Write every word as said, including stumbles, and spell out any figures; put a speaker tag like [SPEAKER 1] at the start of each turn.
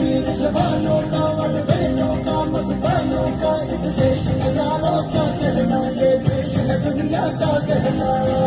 [SPEAKER 1] वीर जवानों का, मतभेदों का, मस्तानों का, इस देश के लालों क्या कहना, ये देश है दुनिया का कहना।